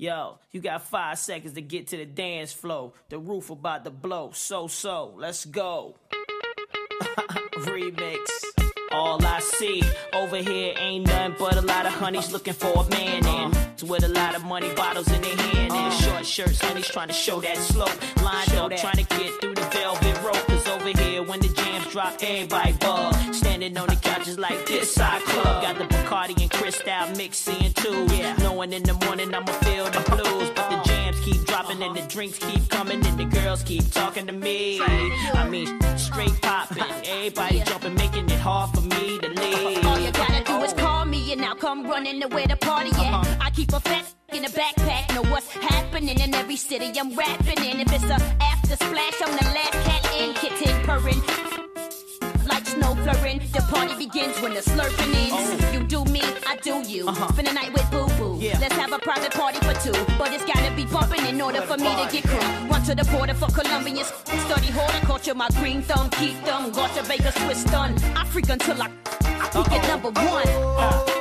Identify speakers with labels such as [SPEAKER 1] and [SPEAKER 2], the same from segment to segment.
[SPEAKER 1] Yo, you got 5 seconds to get to the dance floor. The roof about to blow. So, let's go. Remix. All I see over here ain't nothing but a lot of honeys looking for a man in. With a lot of money bottles in their hand and short shirts, honeys trying to show that slope. Lined up trying to get through the velvet rope. Cause over here when the jams drop, everybody bug. Standing on the couches like this side club. Got the Bacardi and Cristal mixing too. Knowing in the morning I'ma feel the blues. But the jams keep dropping and the drinks keep coming and the girls keep talking to me. I mean straight popping, everybody jumping, making it hard for me to leave.
[SPEAKER 2] All you gotta do is call me and I'll come running to where the party at. I keep a fat in a backpack, know what's happening in every city I'm rapping in. If it's a after splash, I'm the last cat in, kitten purring like snow flurring. The party begins when the slurping ends. You do me, I do you. Spend the night with boo boo. Let's have a private party for two, but it's gotta be bumping in order for me to get cool. Run to the border for Colombians, study horticulture. My green thumb, keep them, Gotcha Baker, Swiss done. I freak until I peak at number one.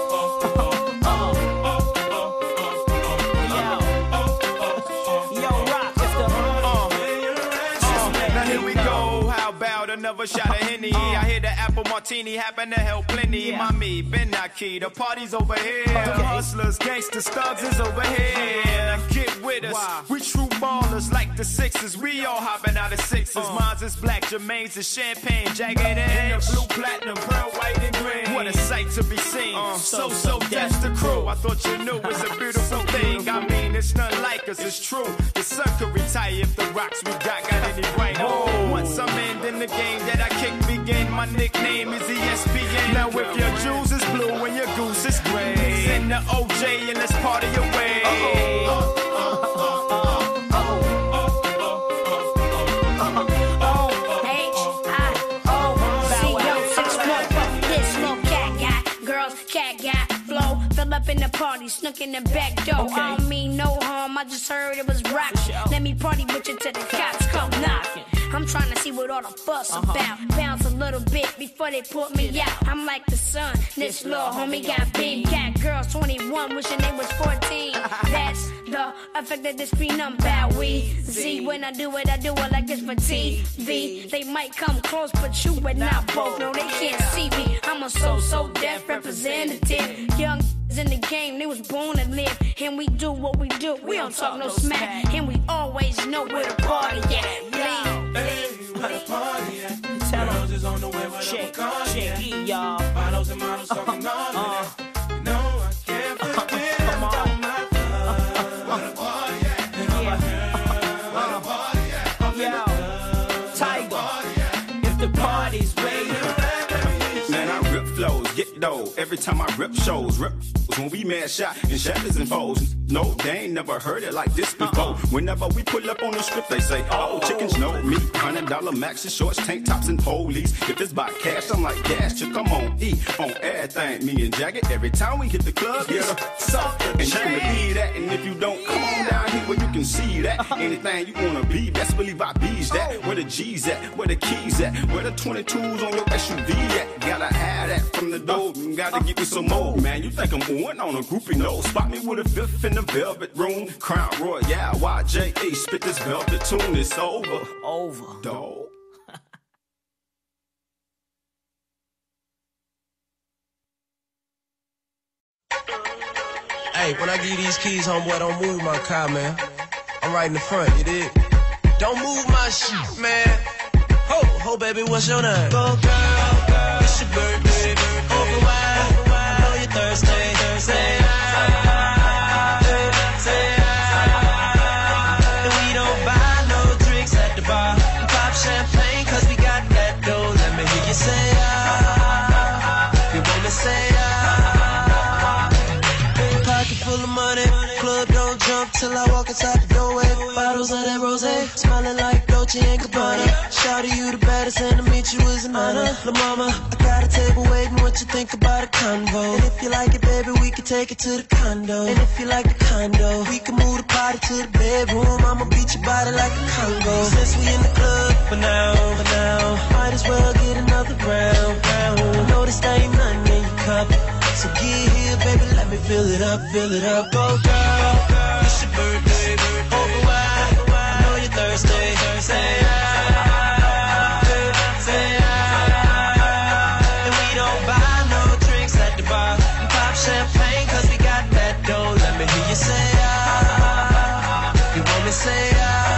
[SPEAKER 3] Another shot of Henny. I hear the apple martini happen to help plenty. Mommy, been not key. The party's over here. Hustlers, gangsters, thugs is over here. Now get with us. We true ballers like the Sixers. We all hopping out of sixes. Mine's is black, Jermaine's is champagne, jagged edge. The blue, platinum, pearl, white, and green. What a sight to be seen. So, that's the crew. I thought you knew it's a beautiful thing. I mean, it's none like us, it's true. The sun could retire if the rocks we got any right. Once I'm in, then the game that I kick begin. My nickname is ESPN. Now if your jewels is blue and your goose is gray, send the OJ and let's party away.
[SPEAKER 2] Cat got flow, fill up in the party, snook in the back door. I don't mean no harm, I just heard it was rockin'. Let me party with you till the cops come knockin'. I'm trying to see what all the fuss about. Bounce a little bit before they put me out. I'm like the sun, this little homie got big. Got girls 21, wishing they was 14. That's the effect that this phenom bout. We see when I do it like this for TV. They might come close, but you and I both know they can't see me. I'm a so deaf representative. Young in the game, they was born to live. And we do what we do, we don't talk no smack. And we always know where the party at.
[SPEAKER 4] Hey, where the party at? Girls is on the way with a Bacardi, y'all. Bottles and models talking all of that. You know I can't forget about my love. Where the party at? Where the party at?
[SPEAKER 1] Yo, Tiger, if the party's where you
[SPEAKER 3] man, I rip flows, get dough. Every time I rip shows, when we mad shot and shatters and foes. No, they ain't never heard it like this before. Whenever we pull up on the strip, they say, oh, chickens know me. $100 maxes, shorts, tank tops, and polies. If it's by cash, I'm like, cash, chick, I'm on E. On everything, me and Jagged. Every time we hit the club, get a softer and you can believe that. And if you don't, come on down here where you can see that. Anything you wanna be, best believe I bees that. Where the G's at, where the keys at, where the 22s on your SUV at. Gotta have that from the door, gotta get me some more. Man, you think I'm on a groupie nose. Spot me with a fifth in the velvet room. Crown Royal, YJE. Spit this velvet tune, it's over. Dog.
[SPEAKER 5] Hey, when I give you these keys, homeboy, don't move my car, man. I'm right in the front, you dig? Don't move my shit, man. Ho, baby, what's your name? Go, girl, it's your birthday. Open wide, I know you're thirsty. Say and we don't buy no drinks at the bar. Pop champagne, cause we got that dough. Let me hear you say you want me say pocket full of money, club don't jump till I walk inside the doorway. Bottles of that rosé, smelling like Dolce & Gabbana. Shout to you the baddest and to meet you is an honor. La mama, I got a table waiting, what you think about a convo? And if you like it, baby, we can take it to the condo. And if you like the condo, we can move the party to the bedroom. I'ma beat your body like a Congo. Since we in the club, for now, might as well get another round. I know this ain't nothing in your cup, so get here, baby, let me fill it up, Go, girl. birthday. Over wide, I know you're thirsty. Say ah, say ah. And we don't buy no drinks at the bar. We pop champagne 'cause we got that dough. Let me hear you say ah. You want me say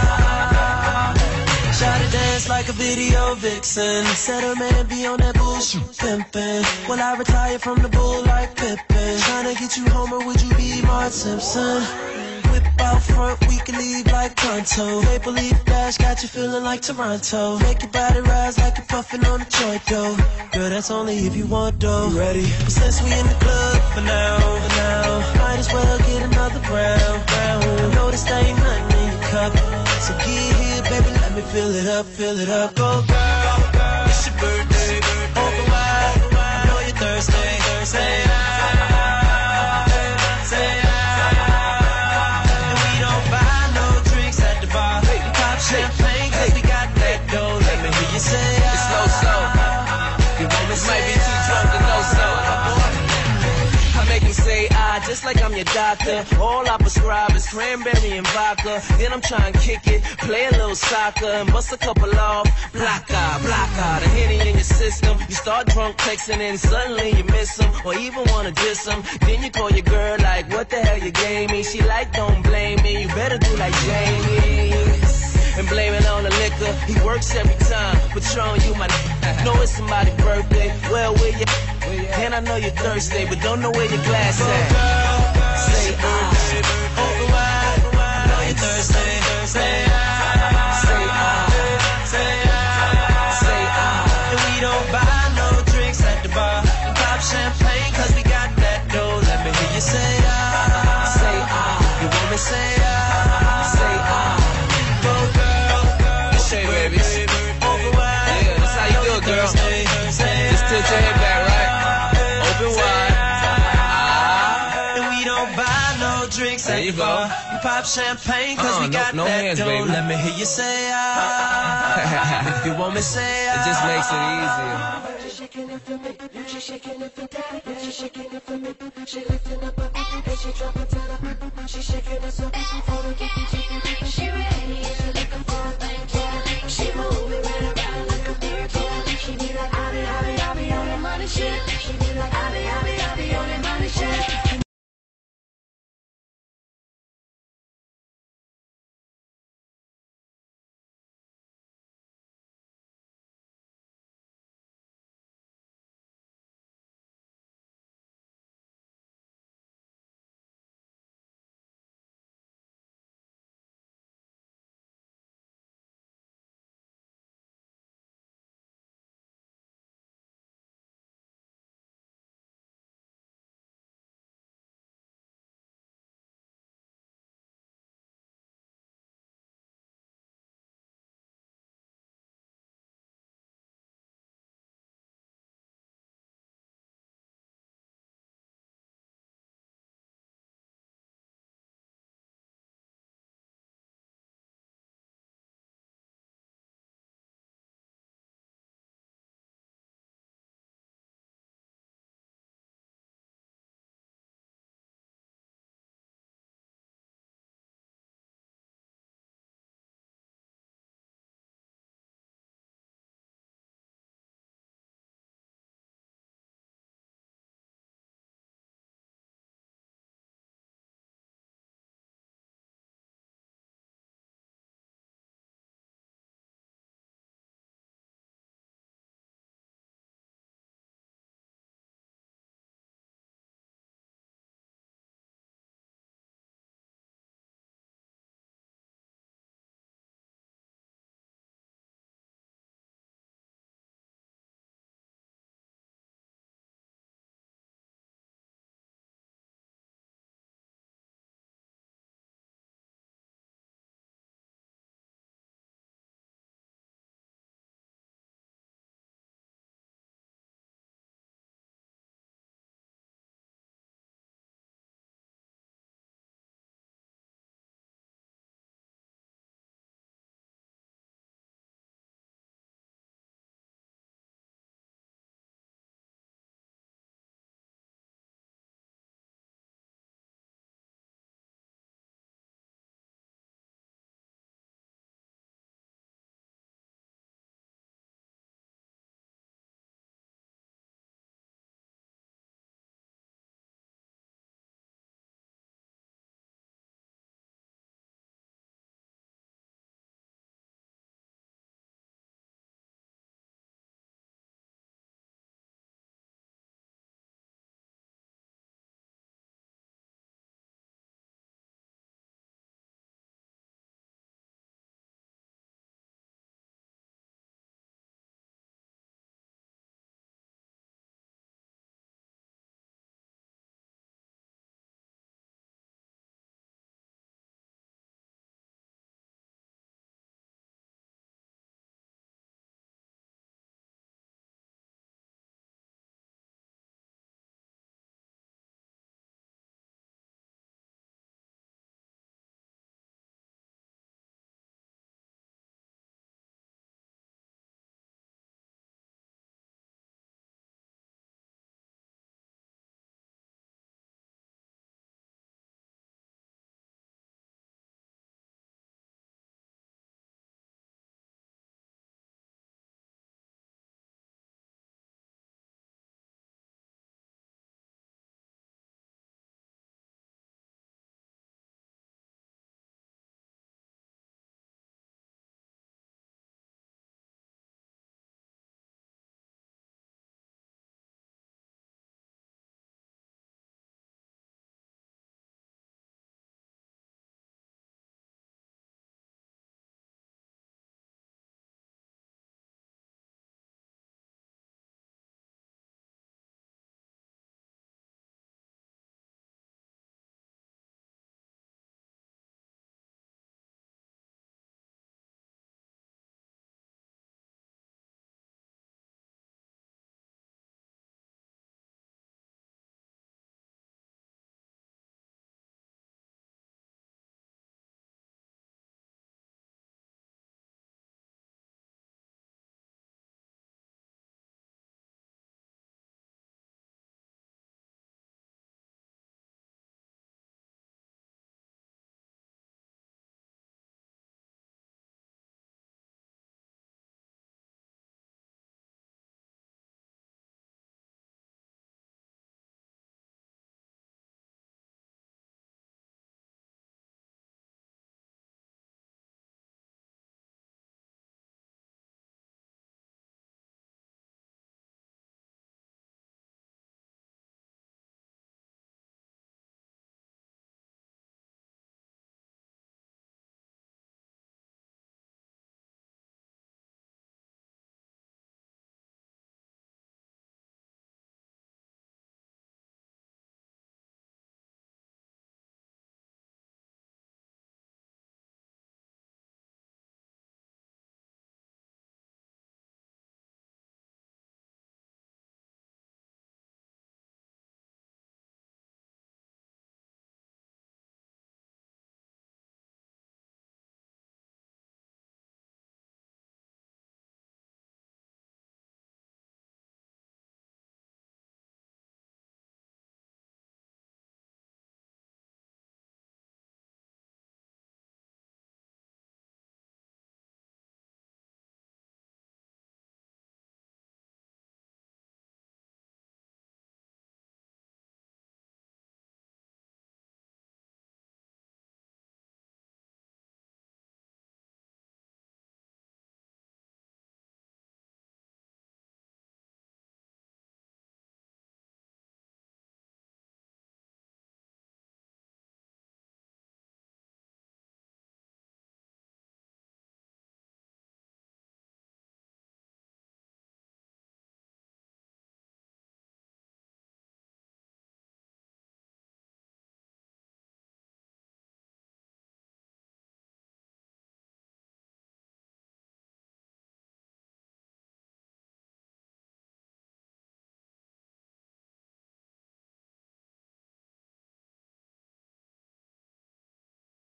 [SPEAKER 5] ah. Try to dance like a video vixen. Said her man be on that bullshit pimpin'. Will I retire from the bull like Pippin? Tryna get you home or would you be Mark Simpson? Whip out front, we can leave like pronto. Maple Leaf Dash got you feeling like Toronto. Make your body rise like you're puffin' on a joint though. Girl, that's only if you want though. Ready? But since we in the club for now, might as well get another round. I know this ain't nothing in your cup, so get here, baby, let me fill it up. Go girl, it's your birthday. Over wide, I know you're thirsty. Say ah, say ah. And we don't buy no drinks at the bar. We pop champagne 'cause we got that dough. Let me hear you say ah.
[SPEAKER 6] It's no so.
[SPEAKER 5] You want me
[SPEAKER 6] Might be
[SPEAKER 5] say
[SPEAKER 6] too drunk to know so. I make him say ah, just like I'm your doctor. All I prescribe is cranberry and vodka. Then I'm trying to kick it, play a little soccer, and bust a couple off. Block out, the Henny in your system. You start drunk texting and suddenly you miss him, or even wanna diss him. Then you call your girl like, what the hell you gave me? She like, don't blame me, you better do like Jamie. And blame it on the liquor, he works every time. Patron, you my know it's somebody's birthday. Well, where you? And I know you're thirsty, but don't know where your glass at. Say ah,
[SPEAKER 5] over wide, I know you're thirsty. Say ah,
[SPEAKER 6] say ah,
[SPEAKER 5] say ah,
[SPEAKER 6] say ah.
[SPEAKER 5] and we don't buy no drinks at the bar. We pop champagne 'cause we got that dough. Let me hear you say ah,
[SPEAKER 6] say ah,
[SPEAKER 5] you want me say ah,
[SPEAKER 6] say ah.
[SPEAKER 5] go girl,
[SPEAKER 6] It's Shay, baby.
[SPEAKER 5] over wide.
[SPEAKER 6] Yeah, that's how you do it, girl. Just tilt your head back, right? Open wide. Ah.
[SPEAKER 5] And we don't buy no drinks
[SPEAKER 6] There
[SPEAKER 5] at
[SPEAKER 6] you
[SPEAKER 5] the
[SPEAKER 6] go.
[SPEAKER 5] bar. We pop champagne 'cause we
[SPEAKER 6] No-
[SPEAKER 5] got
[SPEAKER 6] no
[SPEAKER 5] that
[SPEAKER 6] hands,
[SPEAKER 5] dough.
[SPEAKER 6] baby.
[SPEAKER 5] Let me hear you say ah, if you want me say ah.
[SPEAKER 6] It just makes it easier.
[SPEAKER 7] She's shaking it for me, she's shaking it for daddy, she's shaking it for me, she lifting up her and she dropping to the, she's shaking it so for the